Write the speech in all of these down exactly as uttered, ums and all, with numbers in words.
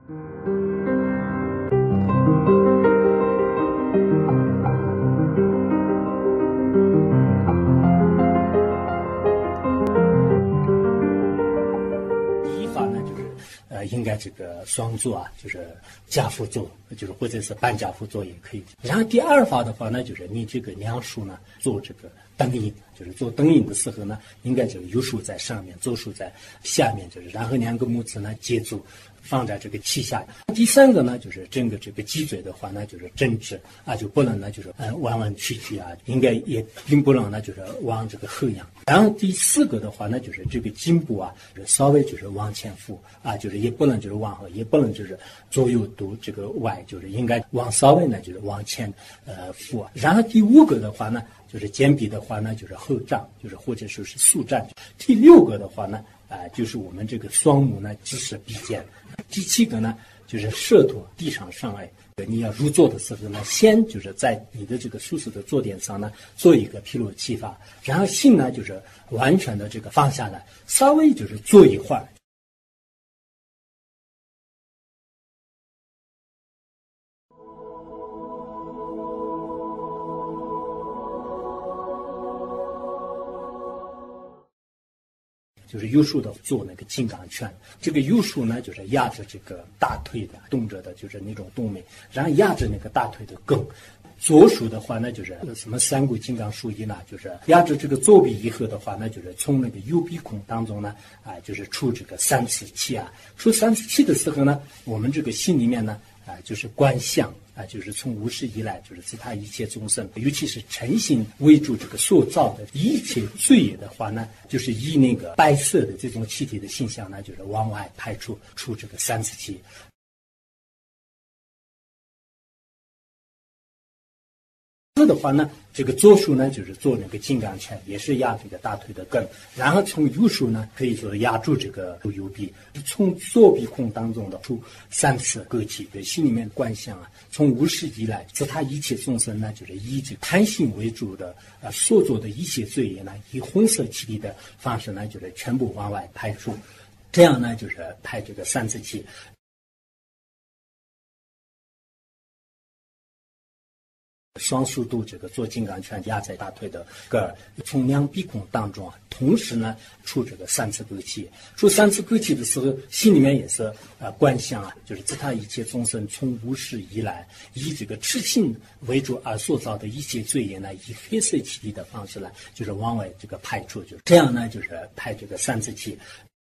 应该这个双做啊，就是加辅做，就是或者是半加辅做也可以。然后第二法的话呢，就是你这个梁树呢做这个灯影，就是做灯影的时候呢，应该这个右手在上面，左手在下面，就是然后两个拇指呢接住，放在这个膝下。第三个呢，就是整个这个脊椎的话呢，就是正直啊，就不能呢就是呃弯弯曲曲啊，应该也并不能呢就是往这个后仰。然后第四个的话呢，就是这个颈部啊，就是稍微就是往前俯啊，就是也不能就是往后，也不能就是左右都这个歪，就是应该往稍微呢就是往前呃俯。然后第五个的话呢，就是肩臂的话呢，就是后胀，就是或者说是速站。第六个的话呢，啊、呃，就是我们这个双目呢直视鼻尖。第七个呢，就是舌头地上上来。你要入座的时候呢，先就是在你的这个舒适的坐垫上呢，做一个披露气法，然后心呢就是完全的这个放下来，稍微就是坐一会儿。就是右手的做那个金刚拳，这个右手呢就是压着这个大腿的动着的，就是那种动脉，然后压着那个大腿的根。左手的话呢，就是什么三股金刚术一呢，就是压着这个左臂以后的话呢，就是从那个右鼻孔当中呢，啊、呃，就是出这个三次气啊。出三次气的时候呢，我们这个心里面呢，啊、呃，就是观相。啊，就是从无始以来，就是自他一切众生，尤其是诚心为主这个塑造的一切罪业的话呢，就是以那个白色的这种气体的现象呢，就是往外排出出这个三次气。的话呢，这个左手呢就是做那个金刚拳，也是压这个大腿的根，然后从右手呢可以说压住这个右臂，从左鼻孔当中的出三次割气，对心里面观想啊，从无始以来，自他一切众生呢，就是以这贪心为主的啊、呃、所做的一切罪业呢，以红色气体的方式呢，就是全部往外排出，这样呢就是排这个三次气。双手都这个做金刚拳压在大腿的根儿，从两鼻孔当中啊，同时呢出这个三次割气。出三次割气的时候，心里面也是呃观想啊，就是自他一切众生从无始以来，以这个痴心为主而塑造的一切罪业呢，以黑色气体的方式呢，就是往外这个排出，就这样呢，就是排这个三次气。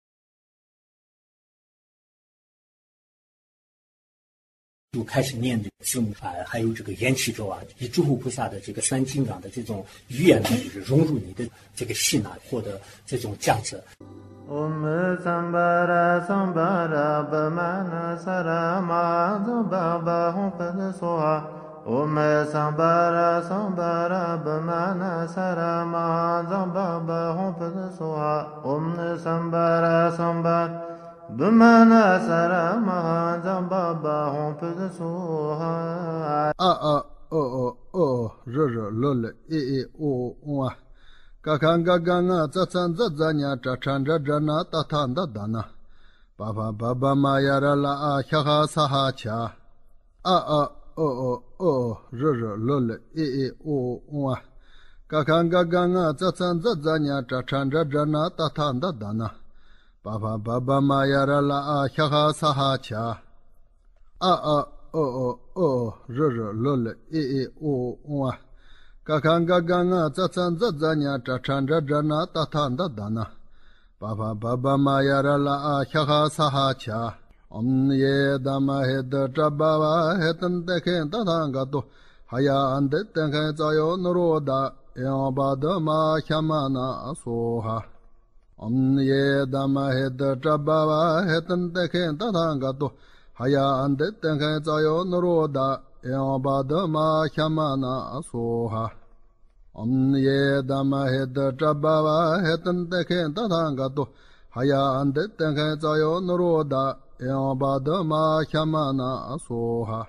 就开始念这个字母啊，还有这个缘起咒啊，以诸佛菩萨的这个三金刚的这种语言呢，就是融入你的这个心啊，获得这种价值。Om Sambara Sambara Bhamana Sarama Zambaba Humpad Soha Om Sambara Sambara Bhamana Sarama Zambaba Humpad Soha Om Sambara Sambara Bhamana Sarama Zambaba Humpad Soha A A O O O R R L L E E O O Kakanga ganga zatsan zatzanya chachanja jana tatanda dana Baba baba mayara la a khaha saha cha A A O O O R R L L E E O O Kakanga ganga zatsan zatzanya chachanja jana tatanda dana Baba baba mayara la a khaha saha cha A A O O O R R L L E E O O Kakanga ganga zatsan zatzanya chachanja jana tatanda dana Baba baba mayara la a khaha saha cha Om ye dama hed jababa hetan dekhen tatanga to Haya ande tenkhen zayo nuroda Yabada ma khamana soha Om ye dama hed jababa hetan dekhen tatanga to Haya ande tenkhen zayo nuroda Yabada ma khamana soha Om ye dama hed jababa hetan dekhen tatanga to Haya ande tenkhen zayo nuroda Yabada ma khamana soha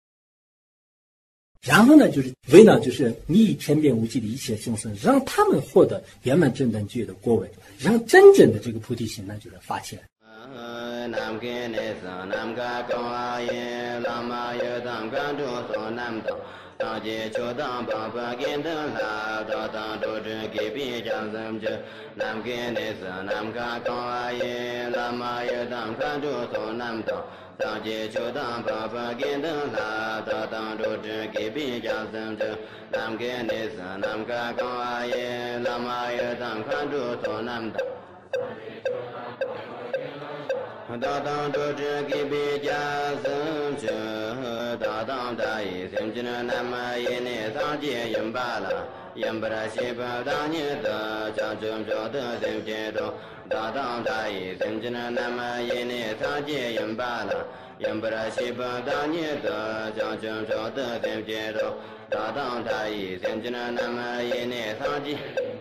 然后呢，就是为了就是利益天边无际的一切众生，让他们获得圆满正等觉的果位，让真正的这个菩提心呢，就是发起来。 nam ke ne sa nam ka kaw a yin la ma ye tam kan tu so nam ta ta je cho tam pa pa kin ta la ta ta do je ke pi jang sam je nam ke ne sa nam ka kaw a yin la ma ye tam kan tu so nam ta ta je cho tam pa pa kin ta la ta ta do je ke pi jang sam je nam ke ne sa nam ka kaw a yin la ma ye tam kan tu so nam ta da da do je ki bi ja sam che da da da yi sim jin na ma yi ne sa jie yin ba la yin ba ra shi ba da ni da ja jum jo de sim jie do da da da yi sim jin na ma yi ne sa jie yin ba la yin ba ra shi ba da ni da ja jum jo de sim jie do da da da yi sim jin na ma yi ne sa jie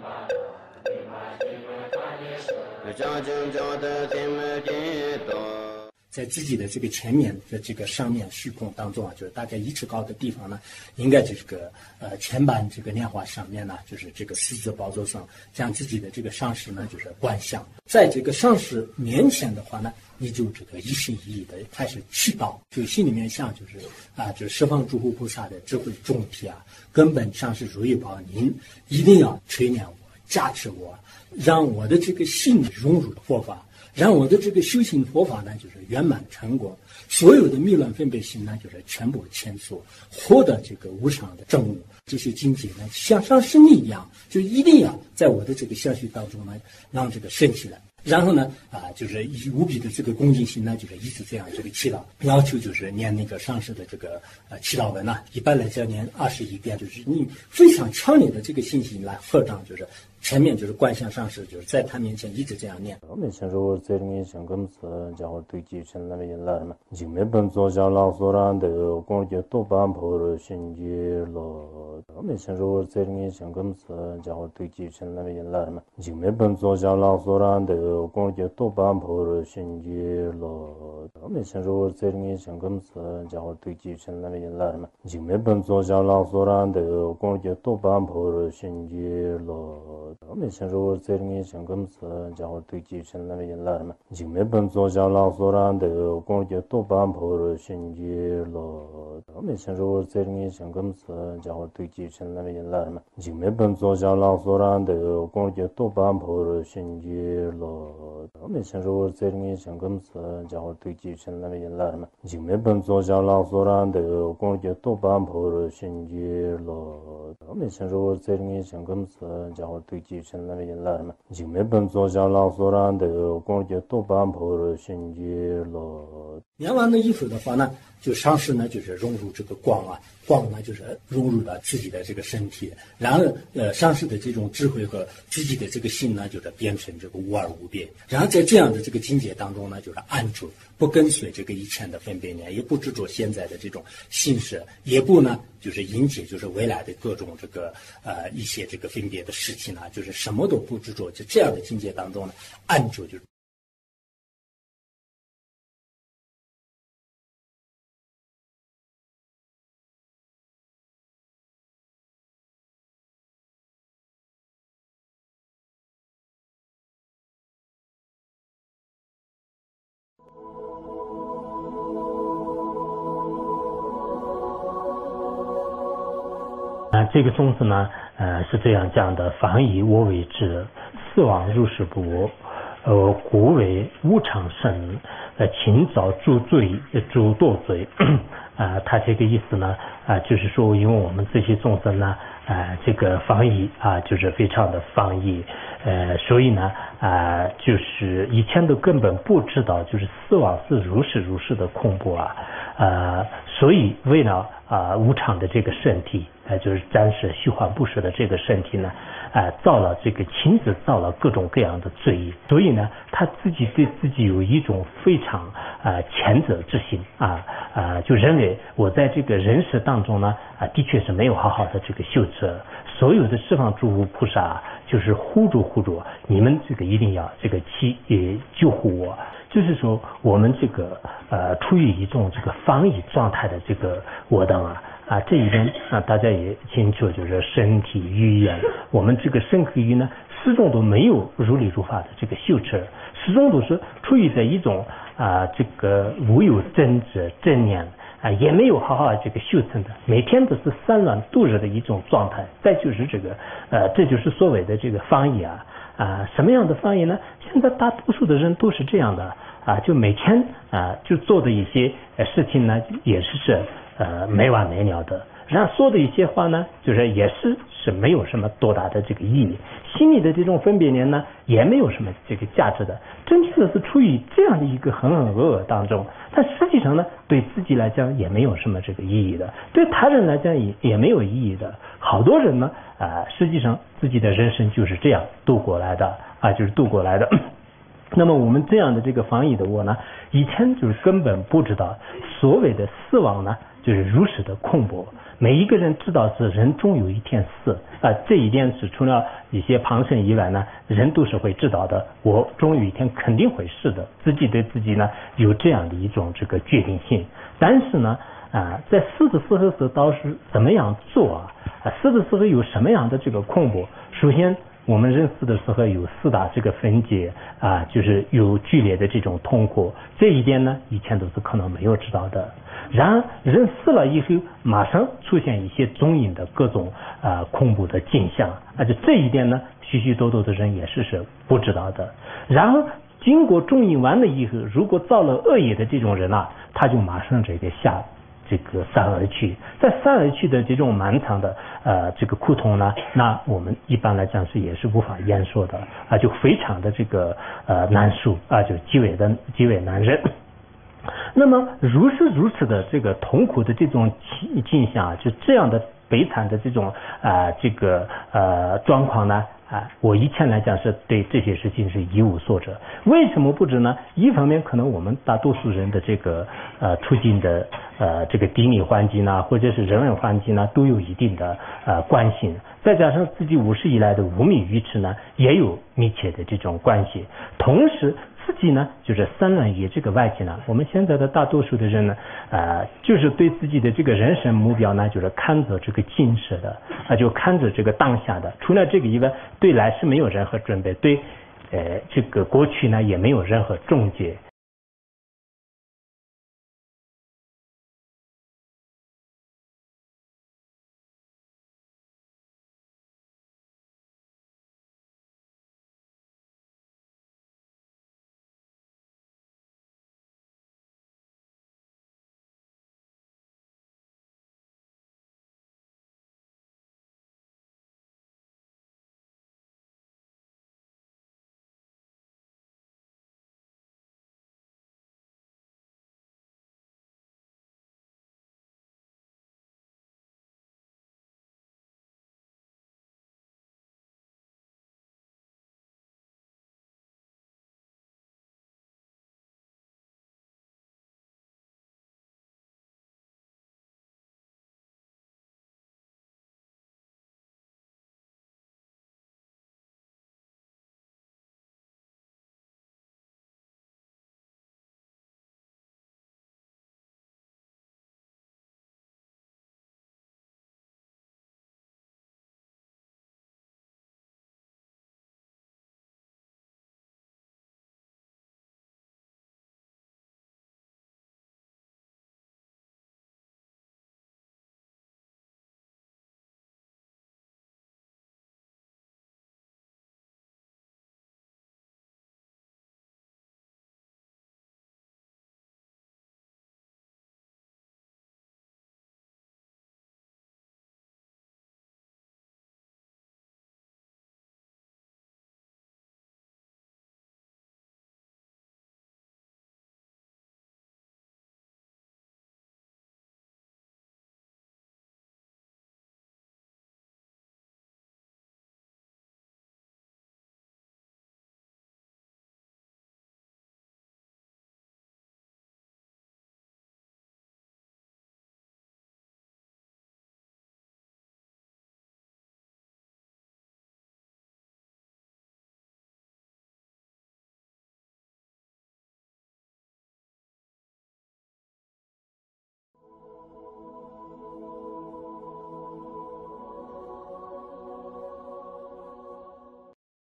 在自己的这个前面的这个上面虚空当中啊，就是大概一尺高的地方呢，应该就是个呃前板这个莲花上面呢，就是这个四字宝座上，将自己的这个上师呢就是观想，在这个上师面前的话呢，你就这个一心一意的开始祈祷，就心里面想就是啊，就是十方诸佛菩萨的智慧众体啊，根本上师如意宝，您一定要垂念我，加持我。让我的这个心融入佛法，让我的这个修行佛法呢，就是圆满成果。所有的迷乱分别心呢，就是全部牵索，获得这个无常的正悟。这些境界呢，像上升一样，就一定要在我的这个相续当中呢，让这个升起来。然后呢，啊，就是以无比的这个恭敬心呢，就是一直这样这个祈祷，要求就是念那个上师的这个呃祈祷文呐、啊，一般来讲念二十一遍，就是你非常强烈的这个信心来合掌，就是前面就是观想上师，就是在他面前一直这样念。 我们先说这里面想跟词，家伙对继承那边来嘛，就没本做下老所然的工作多半破了心结了。我们先说这里面想跟词，家伙对继承那边来嘛，就没本做下老所然的工作多半破了心结了。我们先说这里面想跟词，家伙对继承那边来嘛，就没本做下老所然的工作多半破了心结了。我们先说这里面想跟词，家伙对继承那边来嘛，就没本做下老所然的工作多半破了心结了。我们先说这里面想跟词，家伙对继承那边来嘛，就没本做下老所然的工作多半破了心结了。我们先说这里面想跟词，家伙对继承那边来嘛，就没本做下老所然的工作多半破了心结了。我们先说这里面想跟词，家伙对继承那边来嘛，就没本做下老所然的工作多半破了心结了。 念完了以后的话呢，就上师呢就是融入这个光啊，光呢就是融入了自己的这个身体，然后呃上师的这种智慧和自己的这个心呢，就是变成这个无二无别。然后在这样的这个境界当中呢，就是安住，不跟随这个以前的分别念，也不执着现在的这种心事，也不呢就是迎接就是未来的各种这个呃一些这个分别的事情呢，就是什么都不执着，就这样的境界当中呢，安住就是。 啊，这个宗旨呢，呃，是这样讲的：防以我为之，死亡入世不我，呃，故为无常生，呃，勤早诸罪，诸堕罪。啊、呃，他这个意思呢，啊、呃，就是说，因为我们这些众生呢，啊、呃，这个防疫啊、呃，就是非常的防疫，呃，所以呢，啊、呃，就是以前都根本不知道，就是死亡是如是如是的恐怖啊，呃，所以为了啊、呃、无常的这个身体，呃，就是暂时虚幻不实的这个身体呢，啊、呃，造了这个亲自造了各种各样的罪业，所以呢，他自己对自己有一种非常啊、呃、谴责之心啊啊、呃，就认为我在这个人世当中呢，啊、呃，的确是没有好好的这个修持，所有的十方诸佛菩萨就是护住护住，你们这个一定要这个去呃救护我。就是说，我们这个呃处于一种这个防疫状态的这个我等啊， 啊，这一点啊大家也清楚，就是身体语言，我们这个身和语呢始终都没有如理如法的这个修持，始终都是处于在一种啊这个无有真知正念啊，也没有好好这个修成的，每天都是散乱度日的一种状态。再就是这个呃，这就是所谓的这个方言啊啊，什么样的方言呢？现在大多数的人都是这样的啊，就每天啊就做的一些呃事情呢，也是是呃没完没了的。然后说的一些话呢，就是也是是没有什么多大的这个意义，心里的这种分别念呢，也没有什么这个价值的，真正的是处于这样的一个浑浑噩噩当中。但实际上呢，对自己来讲也没有什么这个意义的，对他人来讲也也没有意义的。好多人呢，啊、呃，实际上自己的人生就是这样度过来的啊，就是度过来的。那么我们这样的这个防疫的我呢，以前就是根本不知道所谓的死亡呢，就是如此的恐怖。每一个人知道是人终有一天死啊，这一点是除了一些旁生以外呢，人都是会知道的。我终有一天肯定会死的，自己对自己呢有这样的一种这个决定性。但是呢，啊，在死的时候是到是怎么样做啊？啊，死的时候有什么样的这个恐怖？首先，我们人死的时候有四大这个分界啊，就是有剧烈的这种痛苦，这一点呢，以前都是可能没有知道的。然而人死了以后，马上出现一些踪影的各种啊恐怖的景象，而且这一点呢，许许多多的人也是是不知道的。然后经过中影完了以后，如果造了恶业的这种人啊，他就马上这个下这个山而去，在山而去的这种漫长的呃这个苦痛呢，那我们一般来讲是也是无法言说的啊，就非常的这个呃难受啊，就极为的极为难忍。那么如是如此的这个痛苦的这种景象啊，就这样的悲惨的这种啊、呃、这个呃状况呢啊，我以前来讲是对这些事情是一无所知。为什么不知呢？一方面可能我们大多数人的这个呃处境的呃这个地理环境呢，或者是人文环境呢，都有一定的呃关系，再加上自己无始以来的无名愚痴呢，也有密切的这种关系。同时自己呢，就是散乱于这个外界呢，我们现在的大多数的人呢，呃，就是对自己的这个人生目标呢，就是看着这个今世的啊、呃，就看着这个当下的，除了这个以外，对来世没有任何准备，对呃这个过去呢也没有任何终结。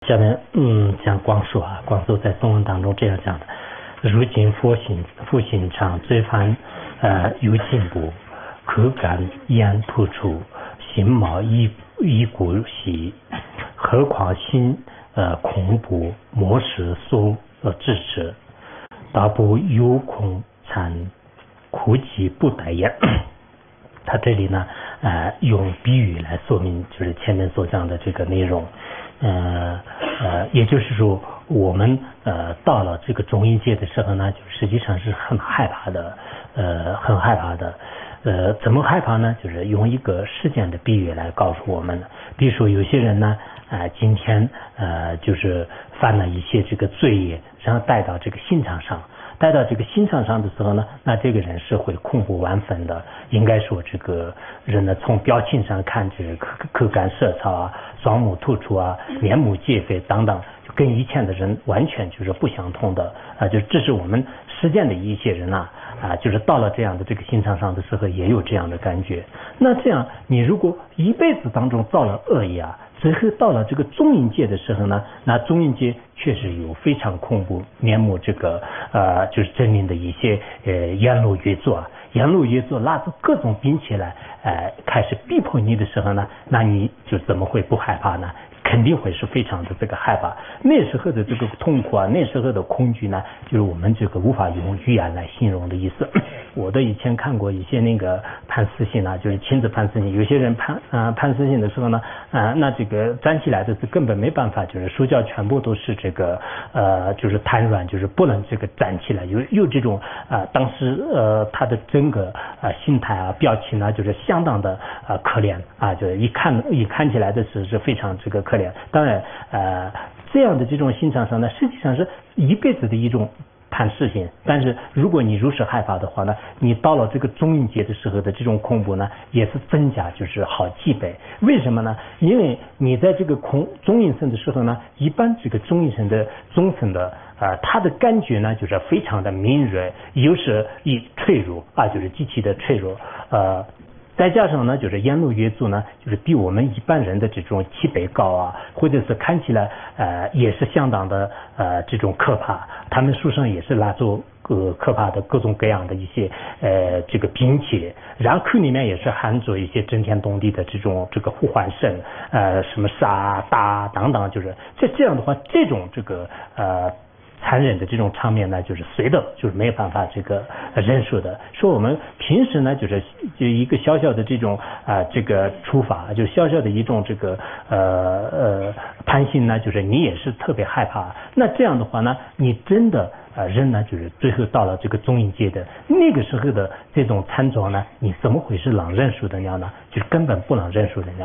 下面嗯讲光速啊，光速在中文当中这样讲的：如今复兴复兴场罪犯呃有进步，口感烟突出，心毛一一股息，何况新呃恐怖模式所呃支持，大不有空参苦其不待言。他这里呢，呃，用比喻来说明，就是前面所讲的这个内容，呃呃，也就是说，我们呃到了这个中阴界的时候呢，就实际上是很害怕的，呃，很害怕的，呃，怎么害怕呢？就是用一个事件的比喻来告诉我们，比如说有些人呢，啊、呃，今天呃就是犯了一些这个罪业，然后带到这个刑场上。带到这个刑场上的时候呢，那这个人是会恐怖万分的。应该说，这个人呢，从表情上看，就是口口干舌燥啊，双目突出啊，面目皆非等等，就跟以前的人完全就是不相同的啊。就这是我们实践的一些人呐啊，就是到了这样的这个刑场上的时候，也有这样的感觉。那这样，你如果一辈子当中造了恶业啊，最后到了这个中阴界的时候呢，那中阴界确实有非常恐怖面目这个呃，就是狰狞的一些呃阎罗越座啊，阎罗越座拿出各种兵器来，呃，开始逼迫你的时候呢，那你就怎么会不害怕呢？肯定会是非常的这个害怕。那时候的这个痛苦啊，那时候的恐惧呢，就是我们这个无法用语言来形容的意思。我的以前看过一些那个判死刑啊，就是亲自判死刑，有些人判啊、呃、判死刑的时候呢，啊、呃、那这个站起来的是根本没办法，就是手脚全部都是这个呃就是瘫软，就是不能这个站起来，有有这种啊、呃、当时呃他的整个啊、呃、心态啊表情啊就是相当的啊、呃、可怜啊，就是一看一看起来的是是非常这个可怜。当然呃这样的这种刑场上呢，实际上是一辈子的一种判死刑，但是如果你如实害怕的话呢，你到了这个中阴界的时候的这种恐怖呢，也是增加就是好几倍。为什么呢？因为你在这个空中阴身的时候呢，一般这个中阴身的中身的啊、呃，他的感觉呢就是非常的敏锐，有时一脆弱啊，就是极其的脆弱，呃。再加上呢，就是阎罗越座呢，就是比我们一般人的这种几倍高啊，或者是看起来呃也是相当的呃这种可怕。他们书上也是拿出呃可怕的各种各样的一些呃这个兵器，然后口里面也是含着一些震天动地的这种这个呼唤声，呃什么杀打等等，就是这这样的话，这种这个呃。残忍的这种场面呢，就是随的，就是没有办法这个忍受的。说我们平时呢，就是就一个小小的这种啊、呃，这个处罚，就小小的一种这个呃呃判刑呢，就是你也是特别害怕。那这样的话呢，你真的呃人呢，就是最后到了这个中阴界的那个时候的这种惨状呢，你怎么会是能忍受得了呢？就是根本不能忍受得了。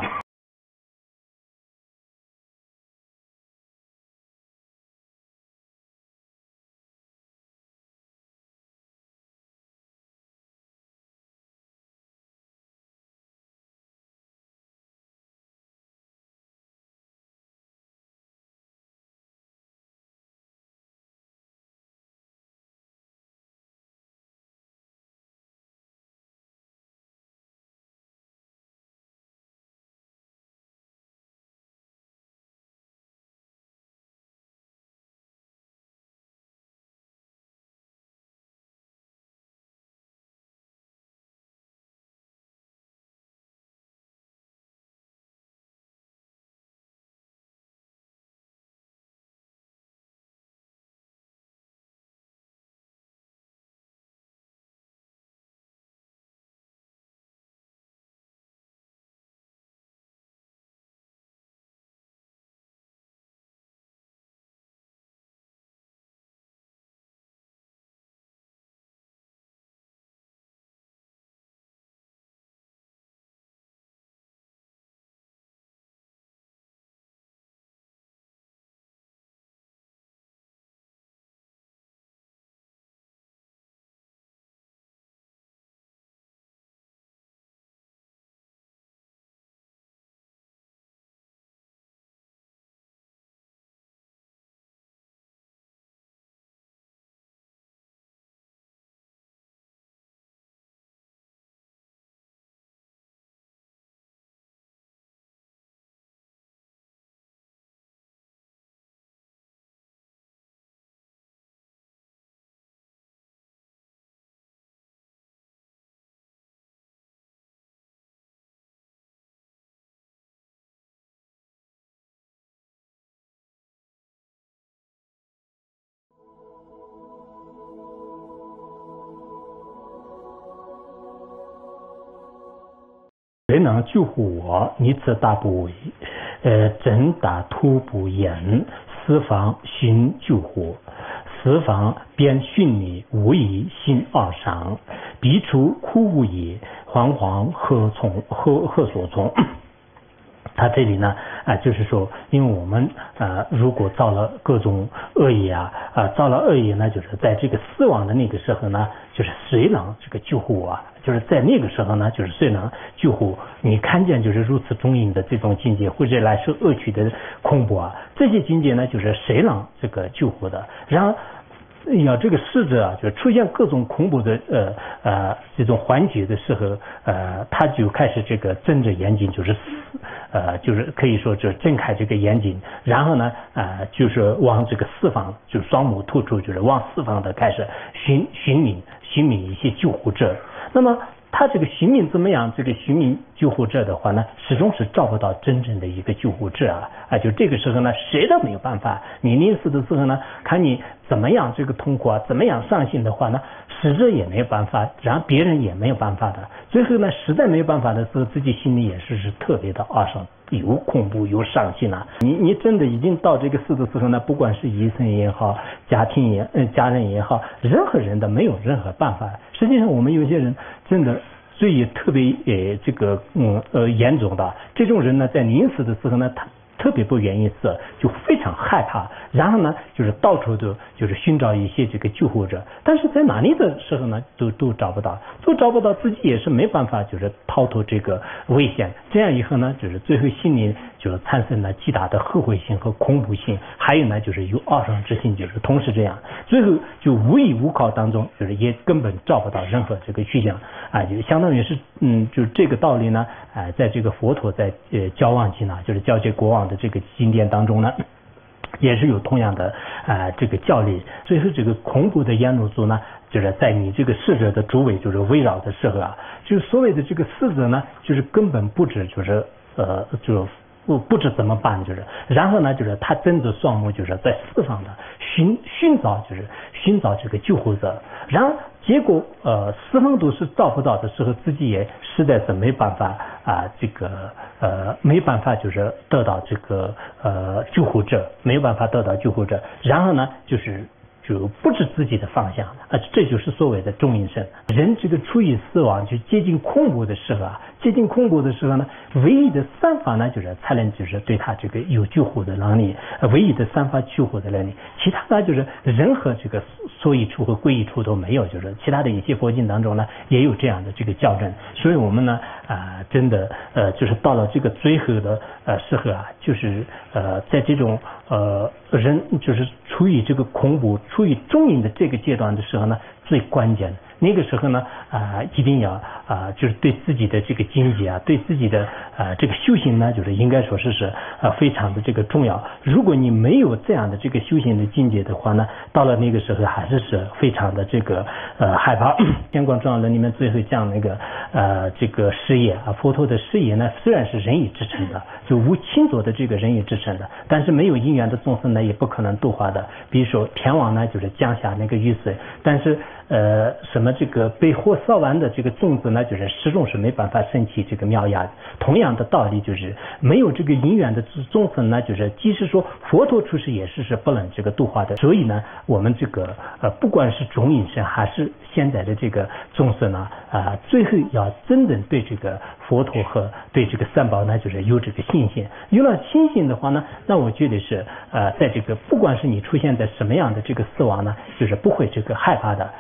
谁能救护我？你此大不为。呃，真打突不言，四方寻救护。四方便训你，无疑心二伤，彼处哭无也，惶惶何从何何所从？他这里呢啊、呃，就是说，因为我们呃，如果造了各种恶业啊，啊、呃，造了恶业呢，就是在这个死亡的那个时候呢，就是谁能这个救护我？就是在那个时候呢，就是谁能救护你？看见就是如此中阴的这种境界，或者来受恶趣的恐怖啊，这些境界呢，就是谁能这个救护的？然后。要这个逝者啊，就出现各种恐怖的呃呃这种环节的时候，呃，他就开始这个睁着眼睛，就是呃就是可以说就睁开这个眼睛，然后呢呃就是往这个四方，就双目突出，就是往四方的开始寻寻觅寻觅一些救护者。那么他这个寻觅怎么样？这个寻觅救护者的话呢，始终是找不到真正的一个救护者啊！啊，就这个时候呢，谁都没有办法。你临死的时候呢，看你怎么样这个痛苦啊，怎么样伤心的话呢，死者也没有办法，然后别人也没有办法的。最后呢，实在没有办法的时候，自己心里也是是特别的懊丧，有恐怖，有伤心啊！你你真的已经到这个死的时候呢，不管是医生也好，家庭也呃家人也好，任何人都没有任何办法。实际上，我们有些人真的。所以特别呃这个嗯呃严重的这种人呢，在临死的时候呢，他特别不愿意死，就非常害怕，然后呢就是到处都就是寻找一些这个救护者，但是在哪里的时候呢，都都找不到，都找不到，自己也是没办法就是逃脱这个危险。这样以后呢，就是最后心里就是产生了极大的后悔心和恐怖心，还有呢就是有懊丧之心，就是同时这样，最后就无依无靠当中，就是也根本找不到任何这个去向啊，就相当于是嗯，就这个道理呢，啊、呃，在这个佛陀在呃交往经呢，就是交接国王的这个经典当中呢，也是有同样的啊、呃、这个教理。最后这个恐怖的阎罗族呢，就是在你这个逝者的周围就是围绕的时候啊，就是所谓的这个逝者呢，就是根本不知就是呃就。不不知怎么办，就是然后呢，就是他睁着双目，就是在四方的寻寻找，就是寻找这个救护者，然后结果呃四方都是找不到的时候，自己也实在是没办法啊、呃，这个呃没办法就是得到这个呃救护者，没有办法得到救护者，然后呢就是。就不知自己的方向啊，这就是所谓的中阴身。人这个处于死亡就接近恐怖的时候啊，接近恐怖的时候呢，唯一的三法呢，就是才能就是对他这个有救护的能力，唯一的三法救护的能力，其他呢就是任何这个所以处和归一处都没有，就是其他的一些佛经当中呢也有这样的这个校正，所以我们呢啊、呃、真的呃就是到了这个最后的呃时候啊，就是呃在这种呃人就是处于这个恐怖。处于中阴的这个阶段的时候呢，最关键的那个时候呢，啊、呃，一定要啊、呃，就是对自己的这个境界啊，对自己的啊、呃、这个修行呢，就是应该说是是呃非常的这个重要。如果你没有这样的这个修行的境界的话呢，到了那个时候还是是非常的这个呃害怕。天光重要论里面最后讲那个呃这个事业啊，佛陀的事业呢，虽然是人以支撑的，就无亲族的这个人以支撑的，但是没有因缘的众生呢，也不可能度化的。比如说天王呢，就是降下那个雨水，但是呃什么这个被火烧完的这个种子呢，就是始终是没办法升起这个苗芽。同样的道理，就是没有这个因缘的众生呢，就是即使说佛陀出世也是是不能这个度化的。所以呢，我们这个呃不管是中阴身还是现在的这个众生呢，啊、呃、最后要真正对这个佛陀和对这个三宝呢，就是有这个信心。有了信心的话呢，那我觉得是呃在这个不管是你出现在什么样的这个死亡呢，就是不会这个害怕的。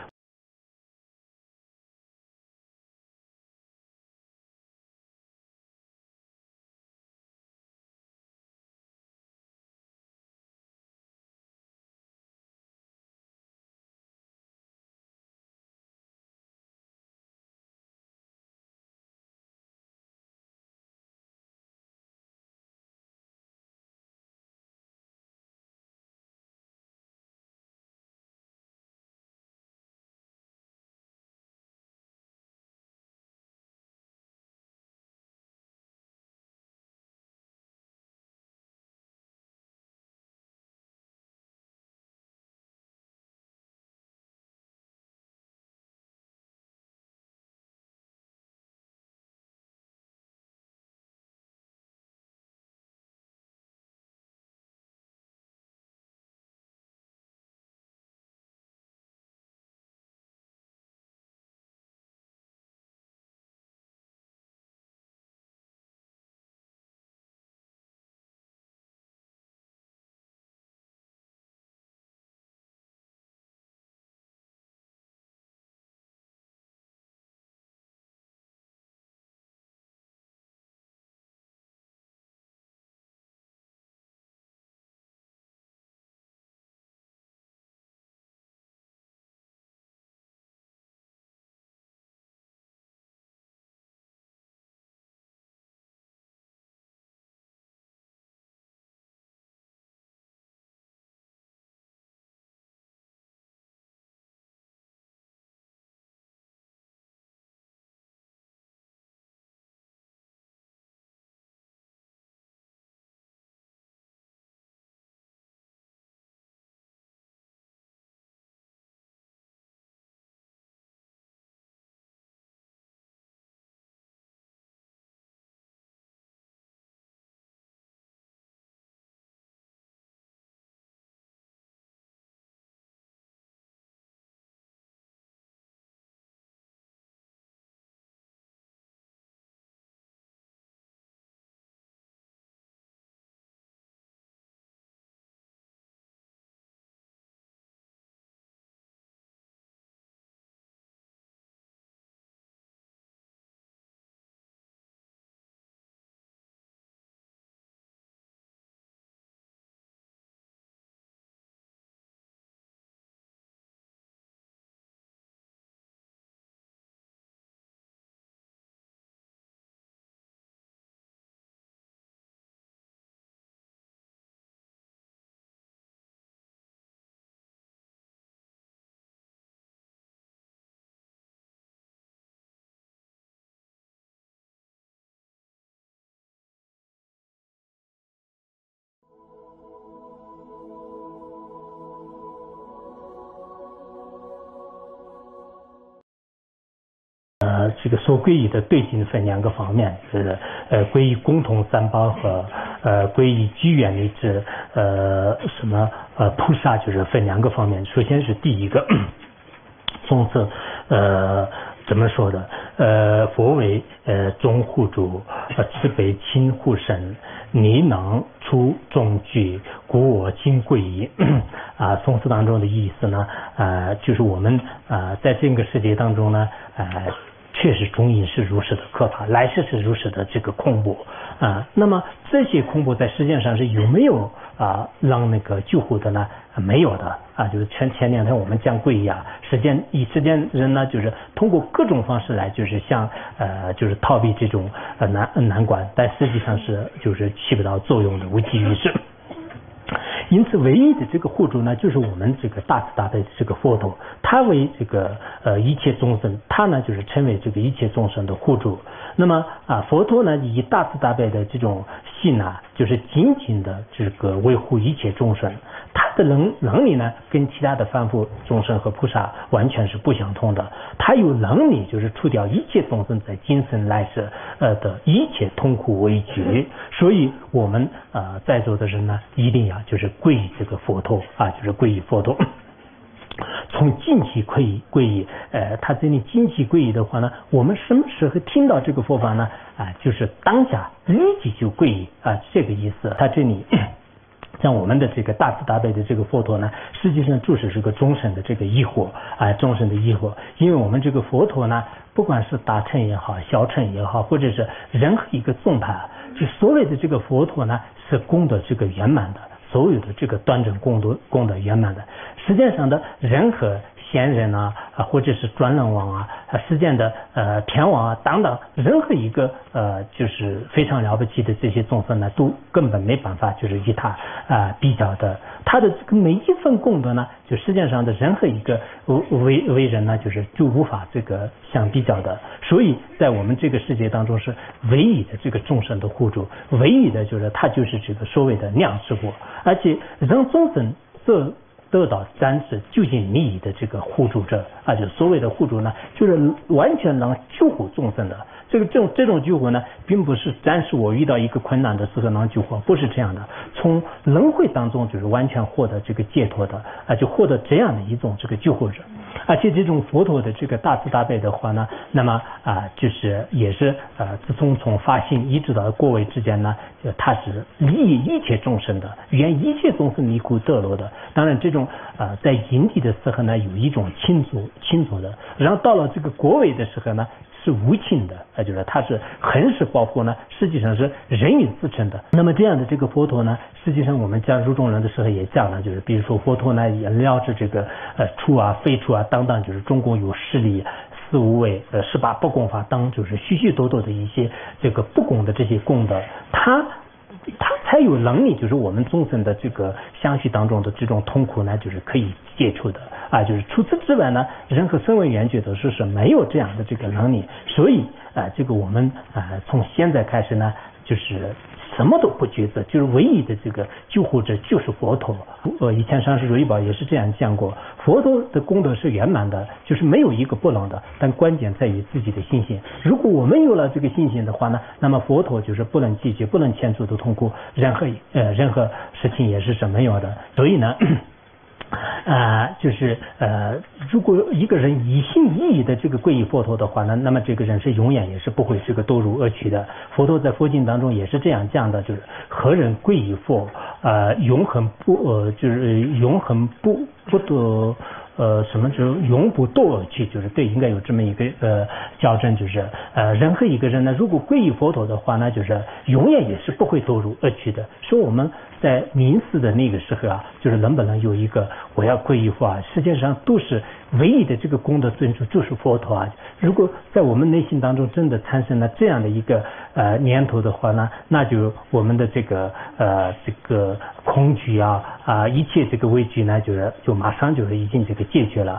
这个说皈依的对境分两个方面，就是呃皈依共同三宝和呃皈依居远离之呃什么呃菩萨，就是分两个方面。首先是第一个宗旨，呃怎么说的？呃，佛为呃众护主，呃慈悲亲护身，你能出众具，故我今皈依。啊，宋词当中的意思呢，呃，就是我们啊、呃、在这个世界当中呢，呃，确实中阴是如此的可怕，来世是如此的这个恐怖啊、呃。那么这些恐怖在世界上是有没有啊、呃、让那个救护的呢？没有的啊，就是前前两天我们讲皈依啊，实践以实践人呢，就是通过各种方式来，就是像呃，就是逃避这种呃难难关，但实际上是就是起不到作用的，无济于事。因此，唯一的这个护主呢，就是我们这个大慈大悲的这个佛陀，他为这个呃一切众生，他呢就是成为这个一切众生的护主。那么啊，佛陀呢以大慈大悲的这种心啊，就是紧紧的这个维护一切众生。他的能能力呢，跟其他的凡夫众生和菩萨完全是不相同的。他有能力，就是除掉一切众生在今生来世呃的一切痛苦畏惧。所以，我们呃在座的人呢，一定要就是皈依这个佛陀啊，就是皈依佛陀。从近期皈依皈依，呃，他这里近期皈依的话呢，我们什么时候听到这个佛法呢？啊、呃，就是当下立即就皈依啊，这个意思。他这里。像我们的这个大慈大悲的这个佛陀呢，实际上就是这个众生的这个疑惑啊，众生的疑惑。因为我们这个佛陀呢，不管是大乘也好，小乘也好，或者是任何一个宗派，就所谓的这个佛陀呢，是功德这个圆满的，所有的这个端正功德功德圆满的。实际上的任何仙人啊，啊或者是转轮王啊，世间的呃天王啊等等，任何一个呃就是非常了不起的这些众生呢，都根本没办法就是与他啊、呃、比较的。他的这个每一份功德呢，就世界上的任何一个为为人呢，就是就无法这个相比较的。所以在我们这个世界当中，是唯一的这个众生的护主，唯一的就是他就是这个所谓的量之国，而且让众生这。得到展示究竟利益的这个护主者啊，就所谓的护主呢，就是完全能救护众生的。这个这种这种救护呢，并不是展示我遇到一个困难的时候能救活，不是这样的。从轮回当中就是完全获得这个解脱的啊，就获得这样的一种这个救护者。而且这种佛陀的这个大慈大悲的话呢，那么啊，就是也是呃，自从从发心一直到过位之间呢，就它是利益一切众生的，愿一切众生离苦得乐的。当然，这种啊、呃，在因地的时候呢，有一种亲族亲族的，然后到了这个国位的时候呢，是无亲的，啊，就是它是恒时保护呢，实际上是人与自称的。那么这样的这个佛陀呢，实际上我们讲入众人的时候也讲了，就是比如说佛陀呢也了知这个呃处啊、非处啊等等，就是中国有十力、四无畏、呃十八不共法等，就是许许多多的一些这个不共的这些功德，他。他才有能力，就是我们众生的这个相续当中的这种痛苦呢，就是可以解除的啊。就是除此之外呢，任何声闻缘觉都是是没有这样的这个能力。所以啊，这个我们啊从现在开始呢，就是什么都不抉择，就是唯一的这个救护者就是佛陀。呃，以前上师如意宝也是这样讲过，佛陀的功德是圆满的，就是没有一个不能的，但关键在于自己的信心。如果我们有了这个信心的话呢，那么佛陀就是不能解决、不能牵除的痛苦，任何呃任何事情也是是没有的。所以呢。啊、呃，就是呃，如果一个人一心一意的这个皈依佛陀的话呢，那么这个人是永远也是不会这个堕入恶趣的。佛陀在佛经当中也是这样讲的，就是何人皈依佛，呃，永恒不呃，就是永恒不不堕。呃，什么就永不堕恶趣，就是对，应该有这么一个呃校正，就是呃，任何一个人呢，如果皈依佛陀的话呢，就是永远也是不会堕入恶趣的。说我们在临死的那个时候啊，就是能不能有一个我要皈依佛啊，实际上都是唯一的这个功德尊主就是佛陀啊。如果在我们内心当中真的产生了这样的一个呃念头的话呢，那就我们的这个呃这个恐惧啊啊、呃、一切这个畏惧呢，就是就马上就是已经这个解决了。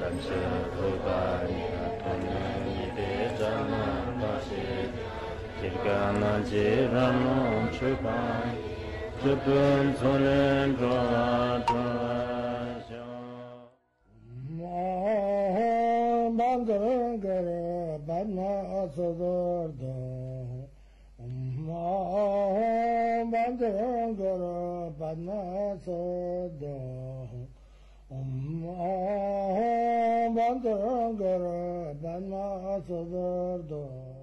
단체 도바니 돈은 이대 자나 다시 길가나 지라노 출발 저분 손은 좋아 좋아져 만드는 거를 만나서도 만드는 거를 만나서도 만드는 거를 만나서도